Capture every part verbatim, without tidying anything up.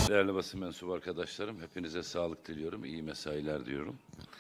Değerli basın mensubu arkadaşlarım, hepinize sağlık diliyorum, iyi mesailer diyorum.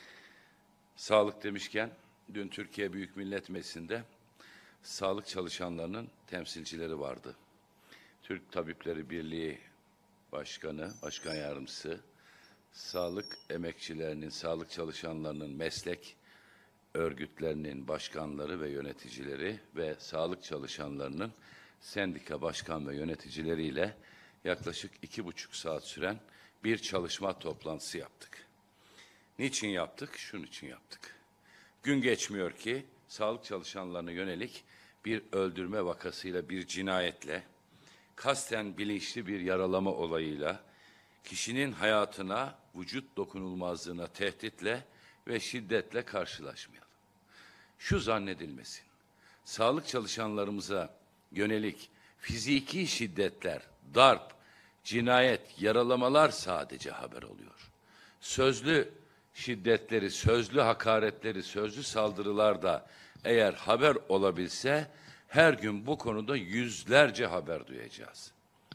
Sağlık demişken, dün Türkiye Büyük Millet Meclisi'nde sağlık çalışanlarının temsilcileri vardı. Türk Tabipleri Birliği Başkanı, Başkan Yardımcısı, sağlık emekçilerinin, sağlık çalışanlarının meslek örgütlerinin başkanları ve yöneticileri ve sağlık çalışanlarının sendika başkan ve yöneticileriyle yaklaşık iki buçuk saat süren bir çalışma toplantısı yaptık. Niçin yaptık? Şunun için yaptık. Gün geçmiyor ki sağlık çalışanlarına yönelik bir öldürme vakasıyla, bir cinayetle, kasten bilinçli bir yaralama olayıyla, kişinin hayatına, vücut dokunulmazlığına tehditle ve şiddetle karşılaşmayalım. Şu zannedilmesin, sağlık çalışanlarımıza yönelik fiziki şiddetler, darp, cinayet, yaralamalar sadece haber oluyor. Sözlü şiddetleri, sözlü hakaretleri, sözlü saldırılar da eğer haber olabilse her gün bu konuda yüzlerce haber duyacağız.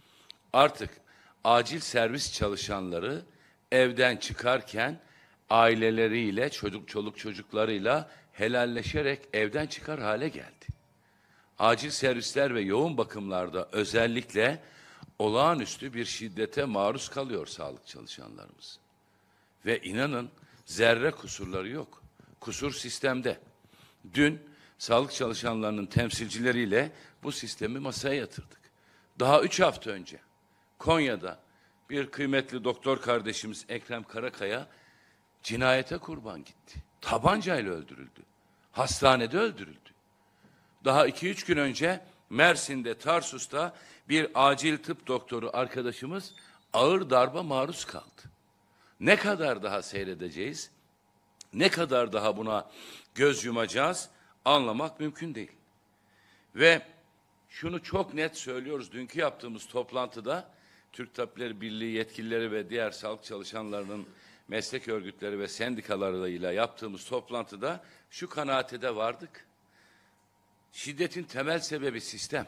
Artık acil servis çalışanları evden çıkarken aileleriyle, çocuk çoluk çocuklarıyla helalleşerek evden çıkar hale geldi. Acil servisler ve yoğun bakımlarda özellikle olağanüstü bir şiddete maruz kalıyor sağlık çalışanlarımız. Ve inanın zerre kusurları yok. Kusur sistemde. Dün sağlık çalışanlarının temsilcileriyle bu sistemi masaya yatırdık. Daha üç hafta önce Konya'da bir kıymetli doktor kardeşimiz Ekrem Karakaya cinayete kurban gitti. Tabancayla öldürüldü. Hastanede öldürüldü. Daha iki üç gün önce Mersin'de, Tarsus'ta bir acil tıp doktoru arkadaşımız ağır darba maruz kaldı. Ne kadar daha seyredeceğiz, ne kadar daha buna göz yumacağız anlamak mümkün değil. Ve şunu çok net söylüyoruz, dünkü yaptığımız toplantıda Türk Tabipleri Birliği yetkilileri ve diğer sağlık çalışanlarının meslek örgütleri ve sendikalarıyla yaptığımız toplantıda şu kanaate de vardık. Şiddetin temel sebebi sistem.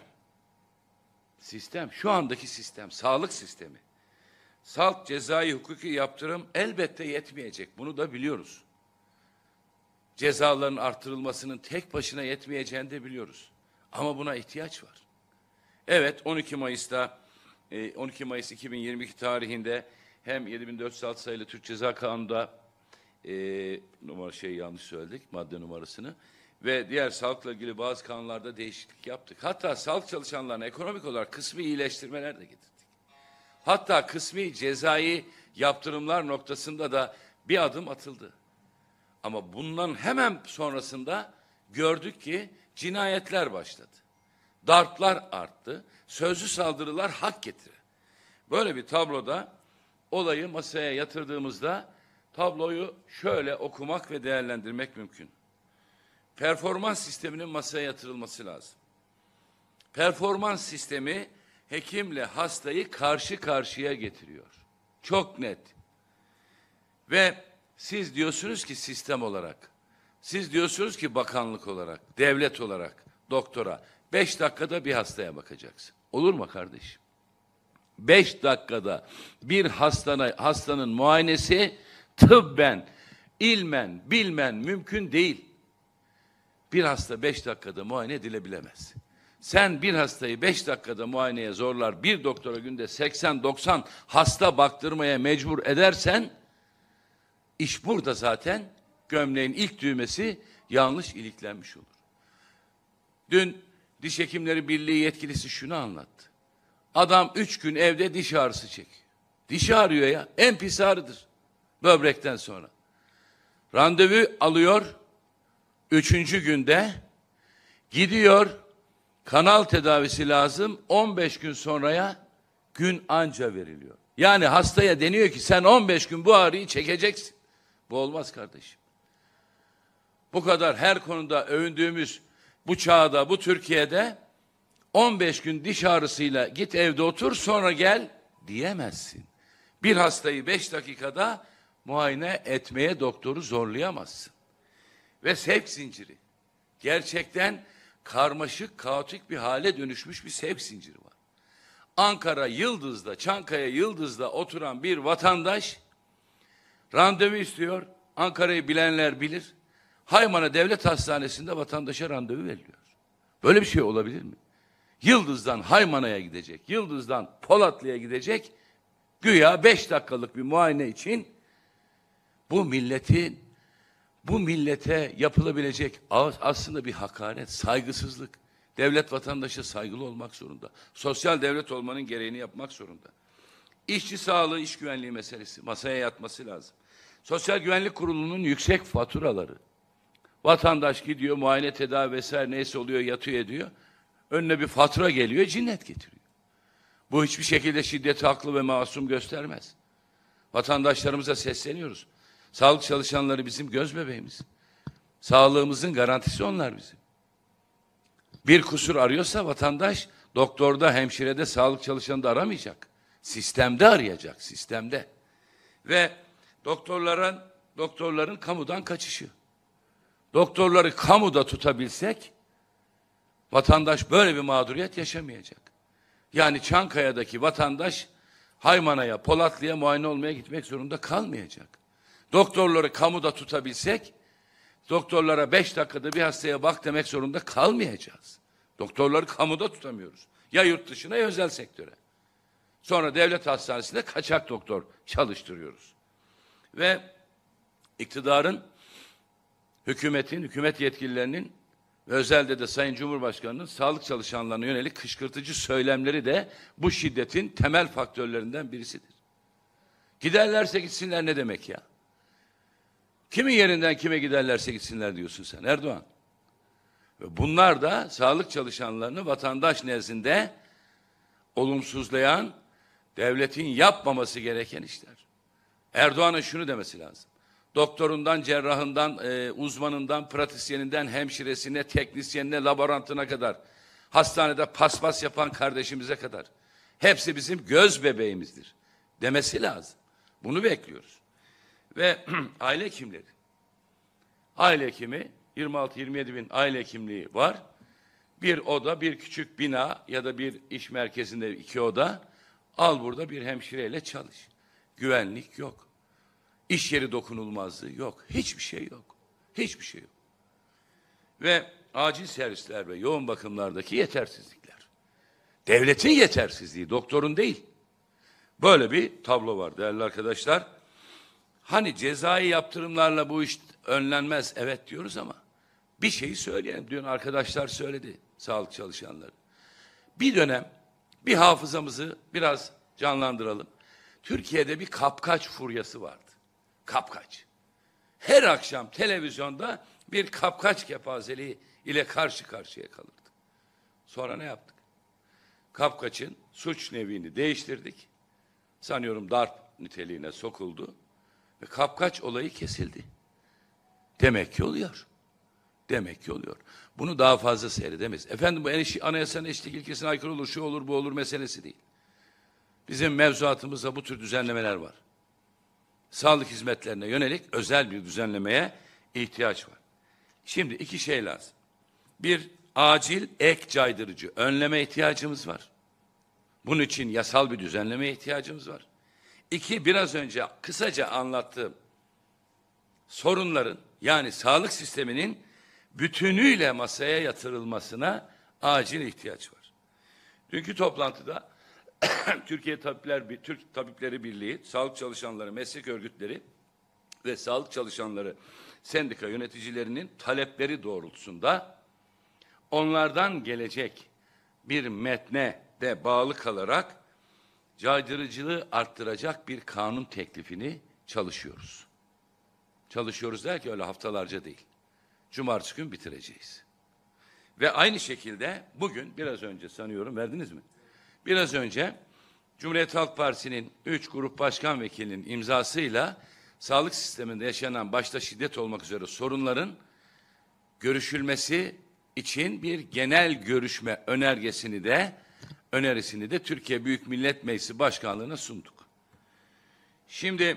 Sistem, şu andaki sistem, sağlık sistemi. Salt, cezai, hukuki yaptırım elbette yetmeyecek. Bunu da biliyoruz. Cezaların artırılmasının tek başına yetmeyeceğini de biliyoruz. Ama buna ihtiyaç var. Evet, on iki Mayıs'ta, on iki Mayıs iki bin yirmi iki tarihinde hem yedi bin dört yüz altı sayılı Türk Ceza Kanunu'nda e, numara şey yanlış söyledik, madde numarasını ve diğer sağlıkla ilgili bazı kanunlarda değişiklik yaptık. Hatta sağlık çalışanlarına ekonomik olarak kısmi iyileştirmeler de getirdik. Hatta kısmi cezai yaptırımlar noktasında da bir adım atıldı. Ama bundan hemen sonrasında gördük ki cinayetler başladı. Darplar arttı, sözlü saldırılar hak getire. Böyle bir tabloda olayı masaya yatırdığımızda tabloyu şöyle okumak ve değerlendirmek mümkün. Performans sisteminin masaya yatırılması lazım. Performans sistemi hekimle hastayı karşı karşıya getiriyor. Çok net. Ve siz diyorsunuz ki sistem olarak, siz diyorsunuz ki bakanlık olarak, devlet olarak doktora beş dakikada bir hastaya bakacaksın. Olur mu kardeşim? Beş dakikada bir hastana, hastanın muayenesi tıbben, ilmen, bilmen mümkün değil. Bir hasta beş dakikada muayene edilebilemez. Sen bir hastayı beş dakikada muayeneye zorlar, bir doktora günde seksen doksan hasta baktırmaya mecbur edersen, iş burada zaten gömleğin ilk düğmesi yanlış iliklenmiş olur. Dün Diş Hekimleri Birliği yetkilisi şunu anlattı. Adam üç gün evde diş ağrısı çekiyor. Diş ağrıyor ya, en pis ağrıdır böbrekten sonra. Randevu alıyor, üçüncü günde gidiyor, kanal tedavisi lazım, on beş gün sonraya gün anca veriliyor. Yani hastaya deniyor ki sen on beş gün bu ağrıyı çekeceksin. Bu olmaz kardeşim. Bu kadar her konuda övündüğümüz bu çağda, bu Türkiye'de on beş gün diş ağrısıyla git evde otur sonra gel diyemezsin. Bir hastayı beş dakikada muayene etmeye doktoru zorlayamazsın. Ve sevk zinciri gerçekten karmaşık, kaotik bir hale dönüşmüş bir sevk zinciri var. Ankara Yıldız'da, Çankaya Yıldız'da oturan bir vatandaş randevu istiyor. Ankara'yı bilenler bilir. Haymana Devlet Hastanesi'nde vatandaşa randevu veriliyor. Böyle bir şey olabilir mi? Yıldız'dan Haymana'ya gidecek, Yıldız'dan Polatlı'ya gidecek, güya beş dakikalık bir muayene için bu milletin, bu millete yapılabilecek aslında bir hakaret, saygısızlık. Devlet vatandaşa saygılı olmak zorunda. Sosyal devlet olmanın gereğini yapmak zorunda. İşçi sağlığı, iş güvenliği meselesi masaya yatması lazım. Sosyal Güvenlik Kurulu'nun yüksek faturaları. Vatandaş gidiyor, muayene, tedavi vesaire neyse oluyor, yatıyor ediyor. Önüne bir fatura geliyor, cinnet getiriyor. Bu hiçbir şekilde şiddeti haklı ve masum göstermez. Vatandaşlarımıza sesleniyoruz. Sağlık çalışanları bizim göz bebeğimiz. Sağlığımızın garantisi onlar bizim. Bir kusur arıyorsa vatandaş doktorda, hemşirede, sağlık çalışanında aramayacak. Sistemde arayacak, sistemde. Ve doktorların, doktorların kamudan kaçışı. Doktorları kamuda tutabilsek vatandaş böyle bir mağduriyet yaşamayacak. Yani Çankaya'daki vatandaş Haymana'ya, Polatlı'ya muayene olmaya gitmek zorunda kalmayacak. Doktorları kamuda tutabilsek doktorlara beş dakikada bir hastaya bak demek zorunda kalmayacağız. Doktorları kamuda tutamıyoruz. Ya yurt dışına ya özel sektöre. Sonra devlet hastanesinde kaçak doktor çalıştırıyoruz. Ve iktidarın, hükümetin, hükümet yetkililerinin ve özelde de Sayın Cumhurbaşkanı'nın sağlık çalışanlarına yönelik kışkırtıcı söylemleri de bu şiddetin temel faktörlerinden birisidir. Giderlerse gitsinler ne demek ya? Kimin yerinden kime giderlerse gitsinler diyorsun sen Erdoğan. Ve bunlar da sağlık çalışanlarını vatandaş nezdinde olumsuzlayan, devletin yapmaması gereken işler. Erdoğan'ın şunu demesi lazım. Doktorundan, cerrahından, e, uzmanından, pratisyeninden, hemşiresine, teknisyenine, laborantına kadar, hastanede paspas yapan kardeşimize kadar hepsi bizim göz bebeğimizdir demesi lazım. Bunu bekliyoruz. Ve aile hekimleri. Aile hekimi yirmi altı yirmi yedi bin aile hekimliği var. Bir oda, bir küçük bina ya da bir iş merkezinde iki oda. Al burada bir hemşireyle çalış. Güvenlik yok. İş yeri dokunulmazlığı yok. Hiçbir şey yok. Hiçbir şey yok. Ve acil servisler ve yoğun bakımlardaki yetersizlikler. Devletin yetersizliği, doktorun değil. Böyle bir tablo var değerli arkadaşlar. Hani cezai yaptırımlarla bu iş önlenmez, evet diyoruz ama bir şeyi söyleyelim. Dün arkadaşlar söyledi, sağlık çalışanları. Bir dönem bir hafızamızı biraz canlandıralım. Türkiye'de bir kapkaç furyası vardı. Kapkaç. Her akşam televizyonda bir kapkaç kepazeliği ile karşı karşıya kalırdık. Sonra ne yaptık? Kapkaç'ın suç nevini değiştirdik. Sanıyorum darp niteliğine sokuldu. Ve kapkaç olayı kesildi. Demek ki oluyor. Demek ki oluyor. Bunu daha fazla seyredemeyiz. Efendim bu anayasanın eşitlik ilkesine aykırı olur, şu olur, bu olur meselesi değil. Bizim mevzuatımızda bu tür düzenlemeler var. Sağlık hizmetlerine yönelik özel bir düzenlemeye ihtiyaç var. Şimdi iki şey lazım. Bir, acil ek caydırıcı önleme ihtiyacımız var. Bunun için yasal bir düzenlemeye ihtiyacımız var. İki, biraz önce kısaca anlattığım sorunların, yani sağlık sisteminin bütünüyle masaya yatırılmasına acil ihtiyaç var. Dünkü toplantıda Türkiye Tabipler, Türk Tabipleri Birliği, sağlık çalışanları, meslek örgütleri ve sağlık çalışanları sendika yöneticilerinin talepleri doğrultusunda onlardan gelecek bir metne de bağlı kalarak caydırıcılığı arttıracak bir kanun teklifini çalışıyoruz. Çalışıyoruz der ki öyle haftalarca değil. Cumartesi gün bitireceğiz. Ve aynı şekilde bugün biraz önce sanıyorum verdiniz mi? Biraz önce Cumhuriyet Halk Partisi'nin üç grup başkan vekilinin imzasıyla sağlık sisteminde yaşanan başta şiddet olmak üzere sorunların görüşülmesi için bir genel görüşme önergesini de önerisini de Türkiye Büyük Millet Meclisi Başkanlığı'na sunduk. Şimdi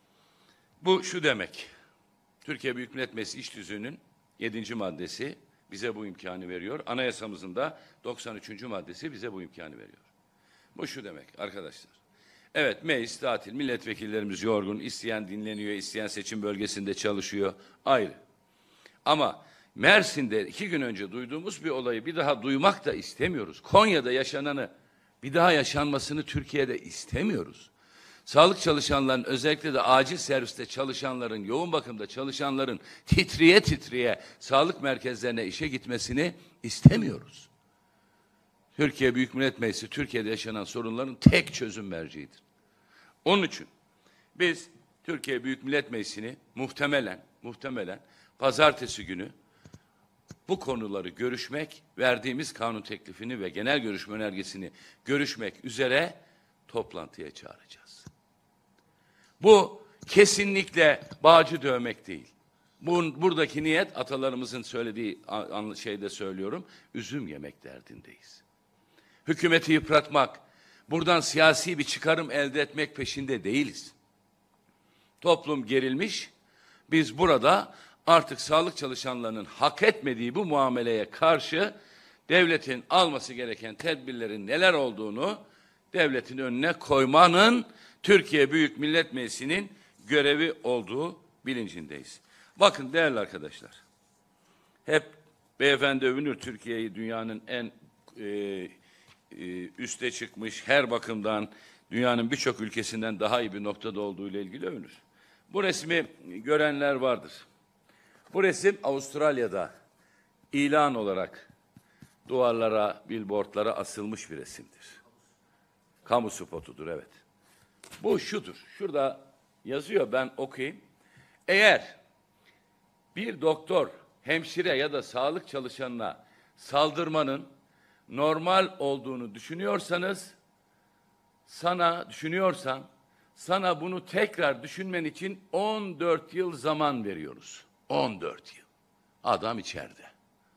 bu şu demek. Türkiye Büyük Millet Meclisi İş Tüzüğü'nün yedinci maddesi bize bu imkanı veriyor. Anayasamızın da doksan üçüncü maddesi bize bu imkanı veriyor. Bu şu demek arkadaşlar. Evet, meclis tatil, milletvekillerimiz yorgun, isteyen dinleniyor, isteyen seçim bölgesinde çalışıyor, ayrı. Ama Mersin'de iki gün önce duyduğumuz bir olayı bir daha duymak da istemiyoruz. Konya'da yaşananı bir daha yaşanmasını Türkiye'de istemiyoruz. Sağlık çalışanların, özellikle de acil serviste çalışanların, yoğun bakımda çalışanların titriye titriye sağlık merkezlerine işe gitmesini istemiyoruz. Türkiye Büyük Millet Meclisi, Türkiye'de yaşanan sorunların tek çözüm merciidir. Onun için biz Türkiye Büyük Millet Meclisi'ni muhtemelen, muhtemelen pazartesi günü bu konuları görüşmek, verdiğimiz kanun teklifini ve genel görüşme önergesini görüşmek üzere toplantıya çağıracağız. Bu kesinlikle bağcı dövmek değil. Bu, buradaki niyet atalarımızın söylediği şeyde söylüyorum, üzüm yemek derdindeyiz. Hükümeti yıpratmak, buradan siyasi bir çıkarım elde etmek peşinde değiliz. Toplum gerilmiş, biz burada artık sağlık çalışanlarının hak etmediği bu muameleye karşı devletin alması gereken tedbirlerin neler olduğunu devletin önüne koymanın Türkiye Büyük Millet Meclisi'nin görevi olduğu bilincindeyiz. Bakın değerli arkadaşlar, hep beyefendi övünür, Türkiye'yi dünyanın en e, e, üste çıkmış, her bakımdan dünyanın birçok ülkesinden daha iyi bir noktada olduğu ile ilgili övünür. Bu resmi görenler vardır. Bu resim Avustralya'da ilan olarak duvarlara, billboardlara asılmış bir resimdir. Kamu spotudur, evet. Bu şudur, şurada yazıyor, ben okuyayım. Eğer bir doktor, hemşire ya da sağlık çalışanına saldırmanın normal olduğunu düşünüyorsanız, sana düşünüyorsan, sana bunu tekrar düşünmen için on dört yıl zaman veriyoruz. on dört yıl. Adam içeride.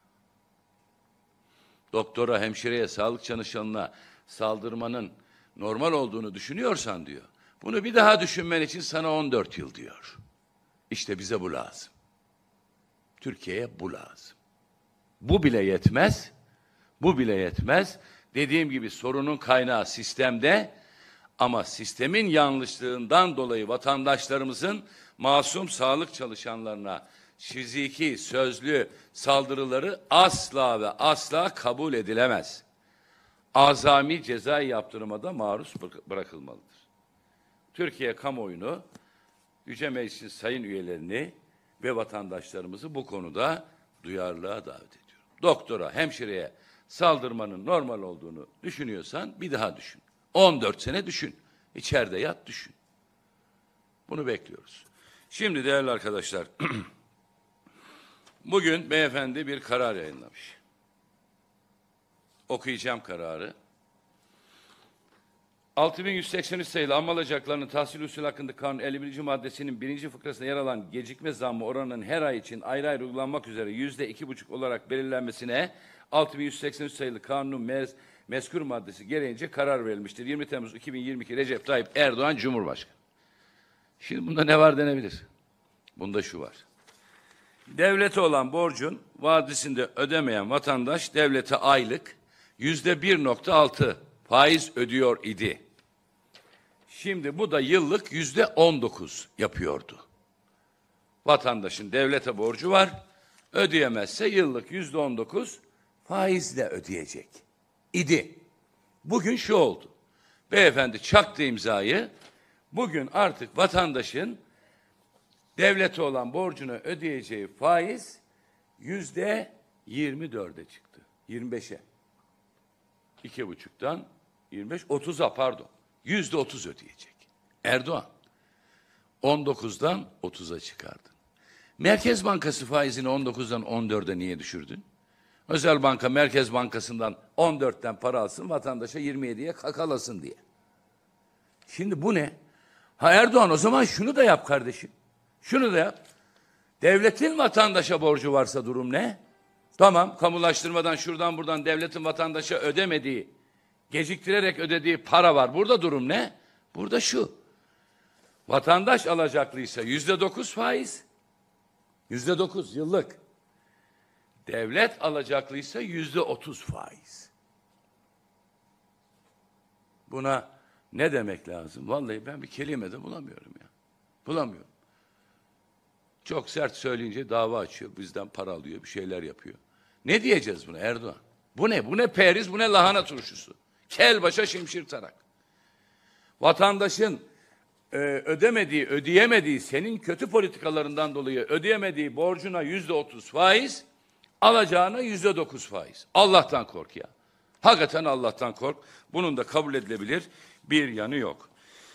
Doktora, hemşireye, sağlık çalışanına saldırmanın normal olduğunu düşünüyorsan diyor, bunu bir daha düşünmen için sana on dört yıl diyor. İşte bize bu lazım. Türkiye'ye bu lazım. Bu bile yetmez. Bu bile yetmez. Dediğim gibi sorunun kaynağı sistemde, ama sistemin yanlışlığından dolayı vatandaşlarımızın masum sağlık çalışanlarına fiziki, sözlü saldırıları asla ve asla kabul edilemez. Azami cezai yaptırıma da maruz bırakılmalıdır. Türkiye kamuoyunu, Yüce Meclis'in sayın üyelerini ve vatandaşlarımızı bu konuda duyarlılığa davet ediyorum. Doktora, hemşireye saldırmanın normal olduğunu düşünüyorsan bir daha düşün. on dört sene düşün. İçeride yat düşün. Bunu bekliyoruz. Şimdi değerli arkadaşlar, bugün beyefendi bir karar yayınlamış. Okuyacağım kararı. altı bin yüz seksen üç sayılı amma alacaklarının tahsil usulü hakkında kanun elli birinci maddesinin birinci fıkrasında yer alan gecikme zammı oranının her ay için ayrı ayrı uygulanmak üzere yüzde iki buçuk olarak belirlenmesine altı bin yüz seksen üç sayılı kanunun mez, mezkur maddesi gereğince karar verilmiştir. yirmi Temmuz iki bin yirmi iki Recep Tayyip Erdoğan Cumhurbaşkanı. Şimdi bunda ne var denebilir? Bunda şu var. Devlete olan borcun vadisinde ödemeyen vatandaş devlete aylık yüzde bir nokta altı faiz ödüyor idi. Şimdi bu da yıllık yüzde on dokuz yapıyordu. Vatandaşın devlete borcu var, ödeyemezse yıllık yüzde on dokuz faizle ödeyecek idi. Bugün şu oldu. Beyefendi çaktı imzayı. Bugün artık vatandaşın devlete olan borcunu ödeyeceği faiz yüzde yirmi dörde çıktı. yirmi beşe. İki buçuktan yirmi beş, otuza pardon. Yüzde otuz ödeyecek. Erdoğan on dokuzdan otuza çıkardın. Merkez Bankası faizini on dokuzdan on dörde niye düşürdün? Özel banka Merkez Bankası'ndan on dörtten para alsın, vatandaşa yirmi yediye kakalasın diye. Şimdi bu ne? Ha Erdoğan, o zaman şunu da yap kardeşim. Şunu da yap. Devletin vatandaşa borcu varsa durum ne? Tamam, kamulaştırmadan şuradan buradan devletin vatandaşa ödemediği, geciktirerek ödediği para var. Burada durum ne? Burada şu. Vatandaş alacaklıysa yüzde dokuz faiz, yüzde dokuz yıllık. Devlet alacaklıysa yüzde otuz faiz. Buna ne demek lazım? Vallahi ben bir kelime de bulamıyorum ya. Bulamıyorum. Çok sert söyleyince dava açıyor, bizden para alıyor, bir şeyler yapıyor. Ne diyeceğiz buna Erdoğan? Bu ne? Bu ne periz, bu ne lahana turşusu? Kel başa şimşir tarak. Vatandaşın e, ödemediği, ödeyemediği, senin kötü politikalarından dolayı ödeyemediği borcuna yüzde otuz faiz, alacağına yüzde dokuz faiz. Allah'tan kork ya. Hakikaten Allah'tan kork. Bunun da kabul edilebilir bir yanı yok.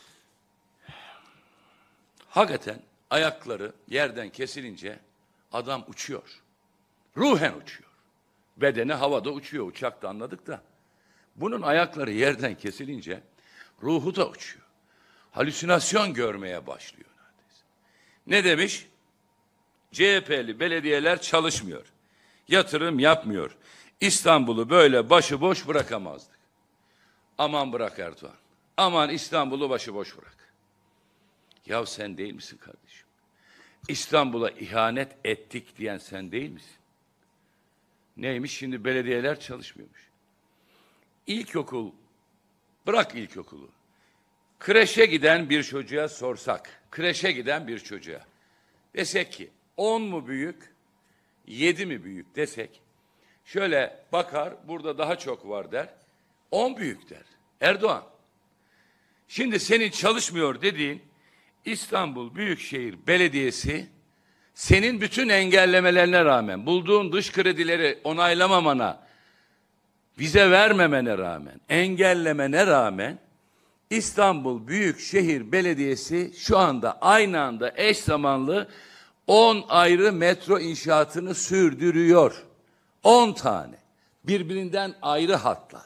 Hakikaten ayakları yerden kesilince adam uçuyor. Ruhen uçuyor. Bedeni havada uçuyor. Uçakta anladık da. Bunun ayakları yerden kesilince ruhu da uçuyor. Halüsinasyon görmeye başlıyor neredeyse. Ne demiş? C H P'li belediyeler çalışmıyor. Yatırım yapmıyor. İstanbul'u böyle başıboş bırakamazdık. Aman bırak Erdoğan. Aman İstanbul'u başıboş bırak. Ya sen değil misin kardeşim? İstanbul'a ihanet ettik diyen sen değil misin? Neymiş şimdi belediyeler çalışmıyormuş. İlkokul, bırak ilkokulu. Kreşe giden bir çocuğa sorsak, kreşe giden bir çocuğa desek ki on mu büyük, yedi mi büyük desek, şöyle bakar, burada daha çok var der, on büyük der. Erdoğan, şimdi senin çalışmıyor dediğin İstanbul Büyükşehir Belediyesi senin bütün engellemelerine rağmen, bulduğun dış kredileri onaylamamana, vize vermemene rağmen, engellemene rağmen İstanbul Büyükşehir Belediyesi şu anda aynı anda eş zamanlı on ayrı metro inşaatını sürdürüyor. on tane. Birbirinden ayrı hatlar.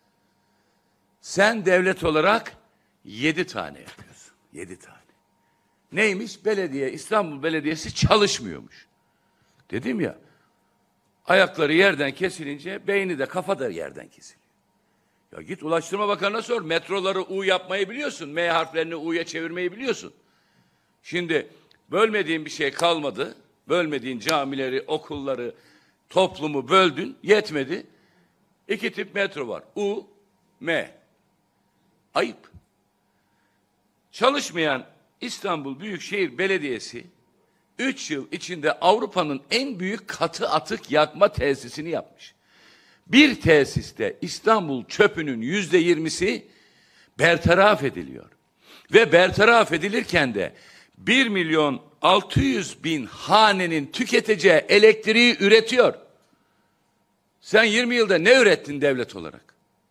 Sen devlet olarak yedi tane yapıyorsun. Yedi tane. Neymiş? Belediye, İstanbul Belediyesi çalışmıyormuş. Dedim ya, ayakları yerden kesilince beyni de kafa da yerden kesiliyor. Ya git Ulaştırma Bakanı'na sor. Metroları U yapmayı biliyorsun. M harflerini U'ya çevirmeyi biliyorsun. Şimdi bölmediğin bir şey kalmadı. Bölmediğin camileri, okulları, toplumu böldün. Yetmedi. İki tip metro var. U, M. Ayıp. Çalışmayan İstanbul Büyükşehir Belediyesi üç yıl içinde Avrupa'nın en büyük katı atık yakma tesisini yapmış. Bir tesiste İstanbul çöpünün yüzde yirmisi bertaraf ediliyor. Ve bertaraf edilirken de bir milyon altı yüz bin hanenin tüketeceği elektriği üretiyor. Sen yirmi yılda ne ürettin devlet olarak?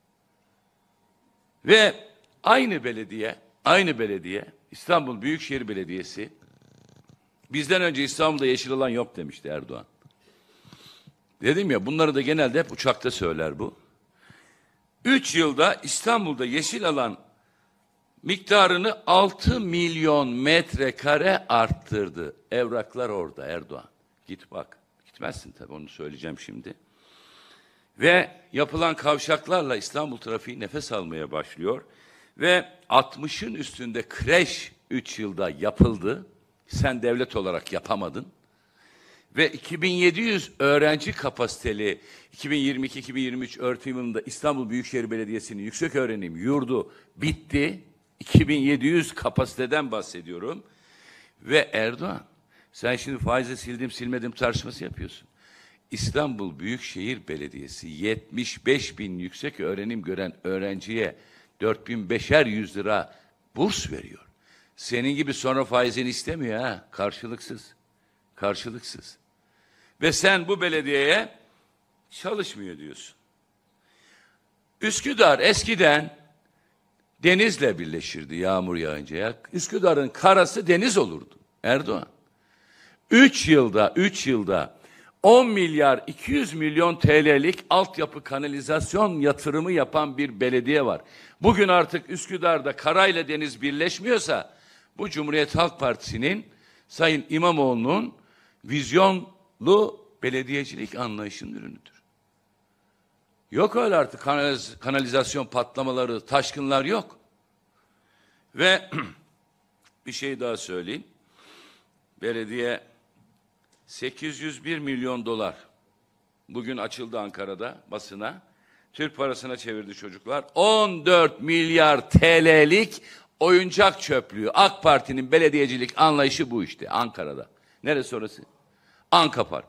Ve aynı belediye, aynı belediye, İstanbul Büyükşehir Belediyesi, bizden önce İstanbul'da yeşil alan yok demişti Erdoğan. Dedim ya, bunları da genelde hep uçakta söyler bu. Üç yılda İstanbul'da yeşil alan miktarını altı milyon metrekare arttırdı. Evraklar orada Erdoğan. Git bak. Gitmezsin tabii, onu söyleyeceğim şimdi. Ve yapılan kavşaklarla İstanbul trafiği nefes almaya başlıyor. Ve altmışın üstünde kreş üç yılda yapıldı. Sen devlet olarak yapamadın. Ve iki bin yedi yüz öğrenci kapasiteli iki bin yirmi iki iki bin yirmi üç öğretim yılında İstanbul Büyükşehir Belediyesi'nin yükseköğrenim yurdu bitti. iki bin yedi yüz kapasiteden bahsediyorum. Ve Erdoğan, sen şimdi faizi sildim silmedim tartışması yapıyorsun. İstanbul Büyükşehir Belediyesi yetmiş beş bin yüksek öğrenim gören öğrenciye dört bin beşer yüz lira burs veriyor. Senin gibi sonra faizini istemiyor ha, karşılıksız. Karşılıksız. Ve sen bu belediyeye çalışmıyor diyorsun. Üsküdar eskiden denizle birleşirdi yağmur yağınca. Ya. Üsküdar'ın karası deniz olurdu Erdoğan. Üç yılda, üç yılda on milyar iki yüz milyon T L'lik altyapı kanalizasyon yatırımı yapan bir belediye var. Bugün artık Üsküdar'da karayla deniz birleşmiyorsa bu Cumhuriyet Halk Partisi'nin, Sayın İmamoğlu'nun vizyonlu belediyecilik anlayışının ürünüdür. Yok öyle artık kanaliz kanalizasyon patlamaları, taşkınlar yok. Ve bir şey daha söyleyeyim. Belediye sekiz yüz bir milyon dolar bugün açıldı Ankara'da basına. Türk parasına çevirdi çocuklar. on dört milyar T L'lik oyuncak çöplüğü. AK Parti'nin belediyecilik anlayışı bu işte Ankara'da. Neresi orası? Anka Park.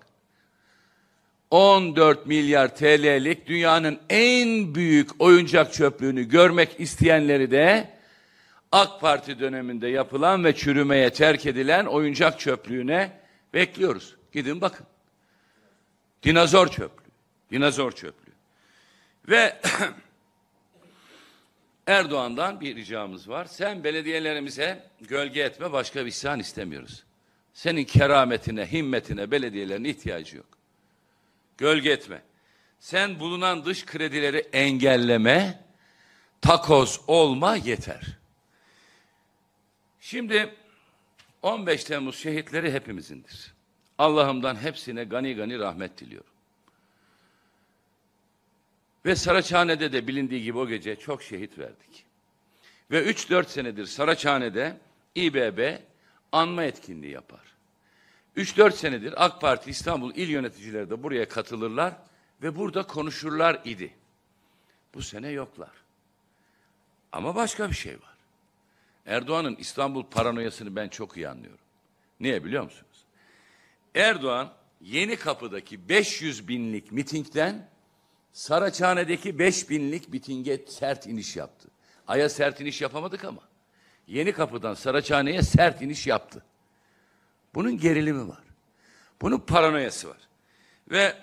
on dört milyar T L'lik dünyanın en büyük oyuncak çöplüğünü görmek isteyenleri de AK Parti döneminde yapılan ve çürümeye terk edilen oyuncak çöplüğüne bekliyoruz. Gidin bakın. Dinozor çöplüğü. Dinozor çöplüğü. Ve Erdoğan'dan bir ricamız var. Sen belediyelerimize gölge etme, başka bir isyan istemiyoruz. Senin kerametine, himmetine belediyelerin ihtiyacı yok. Gölge etme. Sen bulunan dış kredileri engelleme, takoz olma yeter. Şimdi on beş Temmuz şehitleri hepimizindir. Allah'ımdan hepsine gani gani rahmet diliyorum. Ve Saraçhane'de de bilindiği gibi o gece çok şehit verdik. Ve üç dört senedir Saraçhane'de İBB anma etkinliği yapar. üç dört senedir AK Parti İstanbul il yöneticileri de buraya katılırlar ve burada konuşurlar idi. Bu sene yoklar. Ama başka bir şey var. Erdoğan'ın İstanbul paranoyasını ben çok iyi anlıyorum. Niye biliyor musunuz? Erdoğan Yenikapı'daki beş yüz binlik mitingden Saraçhane'deki beş binlik mitinge sert iniş yaptı. Ay'a sert iniş yapamadık ama Yenikapı'dan Saraçhane'ye sert iniş yaptı. Bunun gerilimi var. Bunun paranoyası var. Ve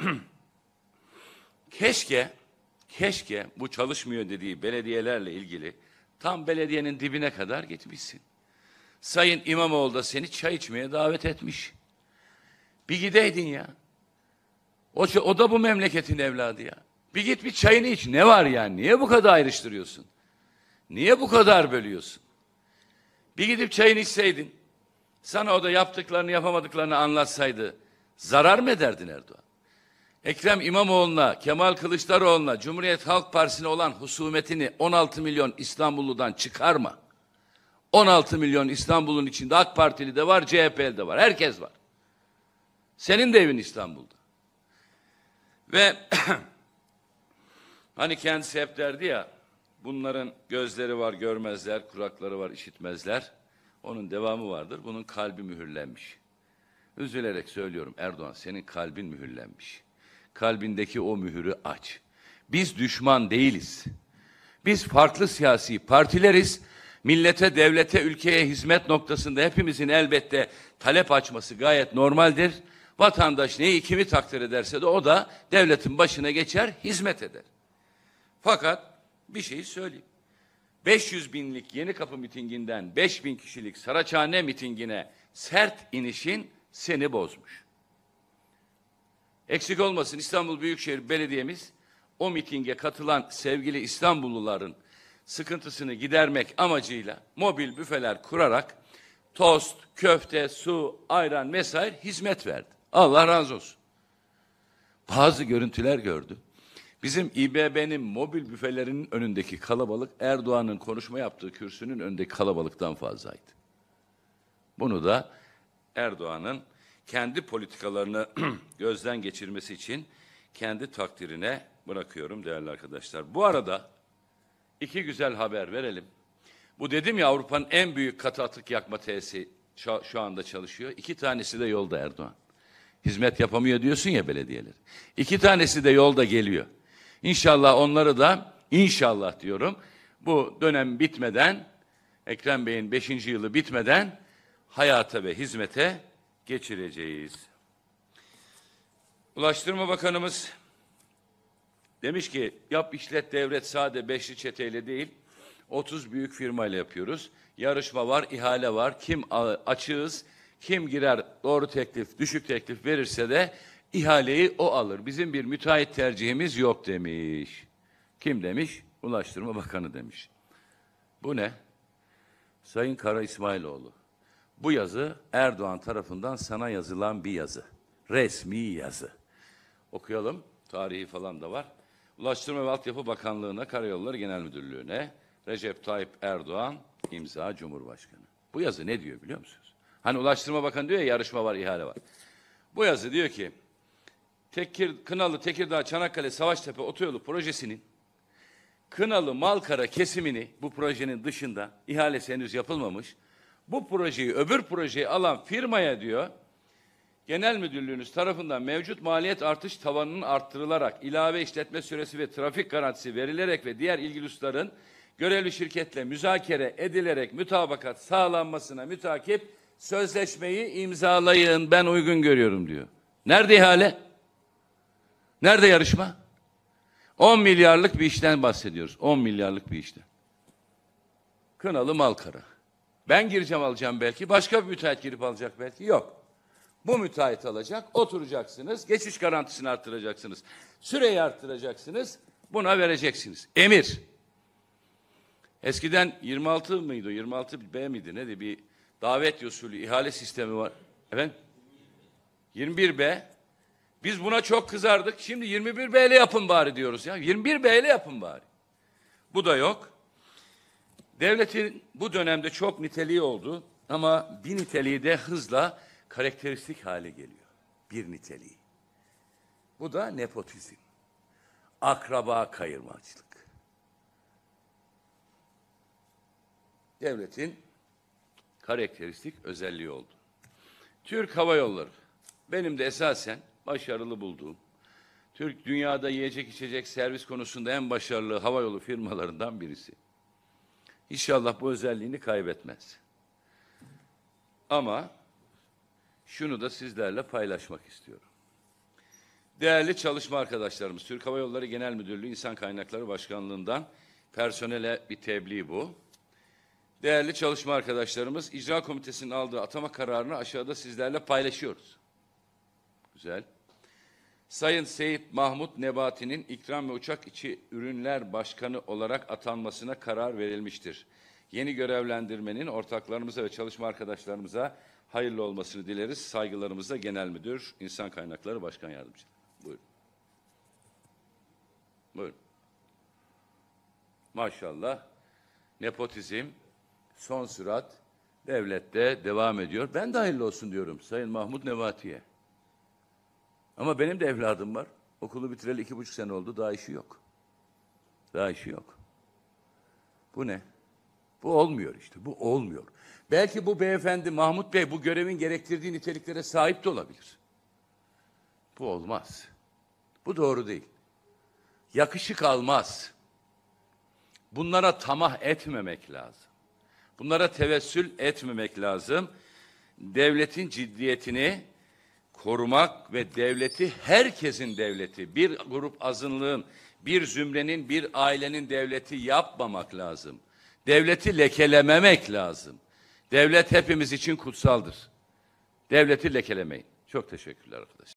keşke, keşke bu çalışmıyor dediği belediyelerle ilgili tam belediyenin dibine kadar gitmişsin. Sayın İmamoğlu da seni çay içmeye davet etmiş. Bir gideydin ya. O, o da bu memleketin evladı ya. Bir git bir çayını iç. Ne var yani? Niye bu kadar ayrıştırıyorsun? Niye bu kadar bölüyorsun? Bir gidip çayını içseydin, sana o da yaptıklarını yapamadıklarını anlatsaydı, zarar mı ederdin Erdoğan? Ekrem İmamoğlu'na, Kemal Kılıçdaroğlu'na, Cumhuriyet Halk Partisi'ne olan husumetini on altı milyon İstanbullu'dan çıkarma. on altı milyon İstanbul'un içinde AK Partili de var, C H P'li de var. Herkes var. Senin de evin İstanbul'da. Ve hani kendisi hep derdi ya, bunların gözleri var görmezler, kulakları var işitmezler. Onun devamı vardır. Bunun kalbi mühürlenmiş. Üzülerek söylüyorum Erdoğan, senin kalbin mühürlenmiş. Kalbindeki o mühürü aç. Biz düşman değiliz. Biz farklı siyasi partileriz. Millete, devlete, ülkeye hizmet noktasında hepimizin elbette talep açması gayet normaldir. Vatandaş neyi kimi takdir ederse de o da devletin başına geçer, hizmet eder. Fakat bir şeyi söyleyeyim. beş yüz binlik Yenikapı mitinginden beş bin kişilik Saraçhane mitingine sert inişin seni bozmuş. Eksik olmasın İstanbul Büyükşehir Belediye'miz o mitinge katılan sevgili İstanbulluların sıkıntısını gidermek amacıyla mobil büfeler kurarak tost, köfte, su, ayran vesaire hizmet verdi. Allah razı olsun. Bazı görüntüler gördüm. Bizim İBB'nin mobil büfelerinin önündeki kalabalık Erdoğan'ın konuşma yaptığı kürsünün önündeki kalabalıktan fazlaydı. Bunu da Erdoğan'ın kendi politikalarını gözden geçirmesi için kendi takdirine bırakıyorum değerli arkadaşlar. Bu arada iki güzel haber verelim. Bu dedim ya Avrupa'nın en büyük katı atık yakma tesisi şu, şu anda çalışıyor. İki tanesi de yolda Erdoğan. Hizmet yapamıyor diyorsun ya belediyeler. İki tanesi de yolda geliyor. İnşallah onları da inşallah diyorum bu dönem bitmeden Ekrem Bey'in beşinci yılı bitmeden hayata ve hizmete geçireceğiz. Ulaştırma Bakanımız demiş ki yap işlet devret sade beşli çeteyle değil otuz büyük firmayla yapıyoruz. Yarışma var, ihale var. Kim açığız, kim girer doğru teklif, düşük teklif verirse de ihaleyi o alır. Bizim bir müteahhit tercihimiz yok demiş. Kim demiş? Ulaştırma Bakanı demiş. Bu ne? Sayın Kara İsmailoğlu. Bu yazı Erdoğan tarafından sana yazılan bir yazı. Resmi yazı. Okuyalım. Tarihi falan da var. Ulaştırma ve Altyapı Bakanlığı'na, Karayolları Genel Müdürlüğü'ne Recep Tayyip Erdoğan imza Cumhurbaşkanı. Bu yazı ne diyor biliyor musunuz? Hani Ulaştırma Bakanı diyor ya yarışma var, ihale var. Bu yazı diyor ki Tekir, Kınalı, Tekirdağ, Çanakkale, Savaştepe otoyolu projesinin Kınalı Malkara kesimini bu projenin dışında, ihalesi henüz yapılmamış, bu projeyi öbür projeyi alan firmaya diyor, Genel Müdürlüğünüz tarafından mevcut maliyet artış tavanının arttırılarak, ilave işletme süresi ve trafik garantisi verilerek ve diğer ilgili hususların görevli şirketle müzakere edilerek mütabakat sağlanmasına mütakip sözleşmeyi imzalayın, ben uygun görüyorum diyor. Nerede ihale? Nerede yarışma? on milyarlık bir işten bahsediyoruz. on milyarlık bir işten. Kınalı Malkara. Ben gireceğim alacağım belki. Başka bir müteahhit girip alacak belki. Yok. Bu müteahhit alacak. Oturacaksınız. Geçiş garantisini arttıracaksınız. Süreyi arttıracaksınız. Buna vereceksiniz. Emir. Eskiden yirmi altı mıydı? yirmi altı B miydi? Neydi? Bir davet usulü ihale sistemi var. Efendim? yirmi bir B. Biz buna çok kızardık. Şimdi yirmi bir B ile yapın bari diyoruz ya. yirmi bir B ile yapın bari. Bu da yok. Devletin bu dönemde çok niteliği oldu ama bir niteliği de hızla karakteristik hale geliyor. Bir niteliği. Bu da nepotizm. Akraba kayırmacılık. Devletin karakteristik özelliği oldu. Türk Hava Yolları. Benim de esasen başarılı bulduğum, Türk dünyada yiyecek içecek servis konusunda en başarılı havayolu firmalarından birisi. İnşallah bu özelliğini kaybetmez. Ama şunu da sizlerle paylaşmak istiyorum. Değerli çalışma arkadaşlarımız, Türk Hava Yolları Genel Müdürlüğü İnsan Kaynakları Başkanlığı'ndan personele bir tebliğ bu. Değerli çalışma arkadaşlarımız, İcra Komitesi'nin aldığı atama kararını aşağıda sizlerle paylaşıyoruz. Güzel. Sayın Seyit Mahmut Nebati'nin ikram ve uçak içi ürünler başkanı olarak atanmasına karar verilmiştir. Yeni görevlendirmenin ortaklarımıza ve çalışma arkadaşlarımıza hayırlı olmasını dileriz. Saygılarımızla Genel Müdür, İnsan Kaynakları Başkan Yardımcısı. Buyurun. Buyurun. Maşallah nepotizm son sürat devlette devam ediyor. Ben de hayırlı olsun diyorum Sayın Mahmut Nebati'ye. Ama benim de evladım var. Okulu bitireli iki buçuk sene oldu. Daha işi yok. Daha işi yok. Bu ne? Bu olmuyor işte. Bu olmuyor. Belki bu beyefendi Mahmut Bey bu görevin gerektirdiği niteliklere sahip de olabilir. Bu olmaz. Bu doğru değil. Yakışık almaz. Bunlara tamah etmemek lazım. Bunlara tevessül etmemek lazım. Devletin ciddiyetini korumak ve devleti herkesin devleti, bir grup azınlığın, bir zümrenin, bir ailenin devleti yapmamak lazım. Devleti lekelememek lazım. Devlet hepimiz için kutsaldır. Devleti lekelemeyin. Çok teşekkürler arkadaşlar.